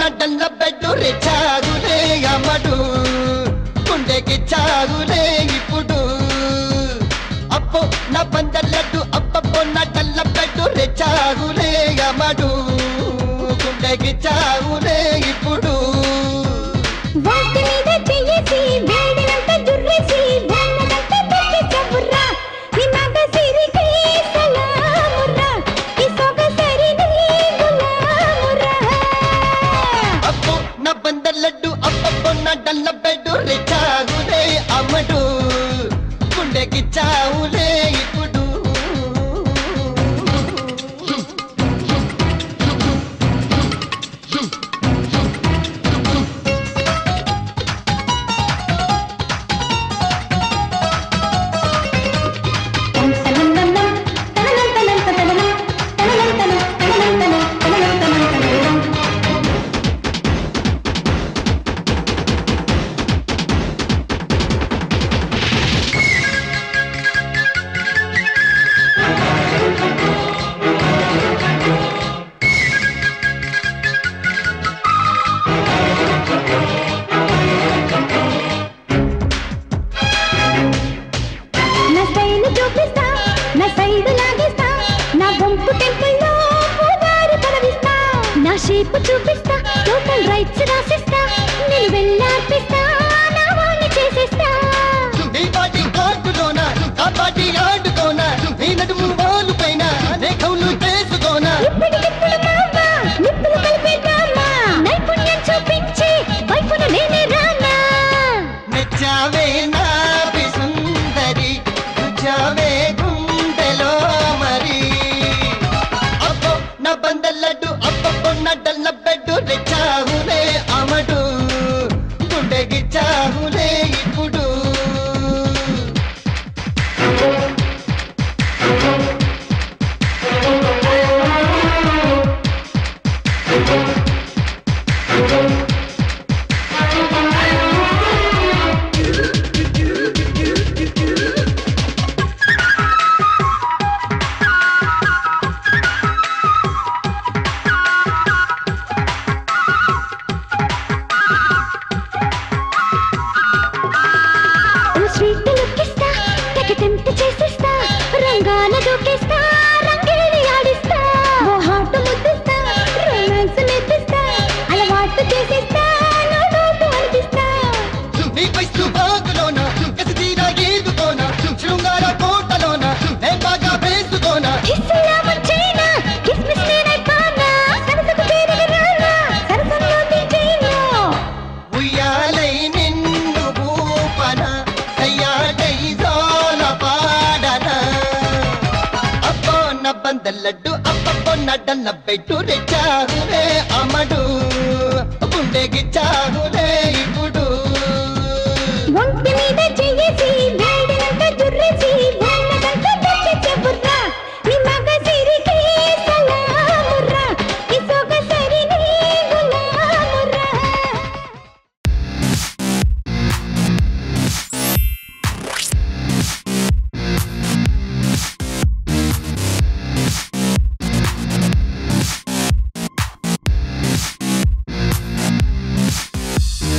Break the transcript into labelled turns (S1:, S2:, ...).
S1: నడ్డల్ల బెడ్డు రెచ్చాగులే అమ్మడు గుండెకి చాగులే ఇప్పుడు అబ్బో నా బందర్ లడ్డు అబ్బబ్బో నడ్డల్ల బెడ్డు రెచ్చాగులే అమ్మడు గుండెకి చాగులే ఇప్పుడు
S2: వాటి మీద చెయ్యేసి వేడినంత జుర్రేసి బొమ్మనంత పెట్టి చెబుర్రా నీ మగ సిరికి సలాముర్రా ఈ సొగ సరిని గులాముర్రా
S1: అబ్బో నా బందర్ లడ్డు అబ్బబ్బో నడ్డల్ల బెడ్డు రెచ్చాగులే అమ్మడు గుండెకి చావులే ఇప్పుడు
S2: షేపు చూపిస్తా టోటల్ రైట్స్ రాసిస్తా నేను వెళ్ళార్పిస్తా నా వాణ్ణి చేసేస్తా
S1: నీ పాటి ఆడులోన ఆ పాటి ఆడుకోన నీ నడుము వాలు పైన నే కౌలు చేసుకోన
S2: ఇప్పటికిప్పుడు మామా నిప్పులు కలిపేద్దామా నైపుణ్యం చూపించి వైపున నేనే రానా
S1: మెచ్చావే నా సుందరి రుచావే గుండెలో మరి అబ్బో నా బందర్ లడ్డు అబ్బబ్బో నడ్డల్ల బెడ్డు రెచ్చావులే అమడు గుండెకి చావులే ఇప్పుడు బందర్ లడ్డు అబ్బబ్బో నడ్డల్ల బెడ్డు రెచ్చాగులే అమ్మడు గుండెకి చాగులే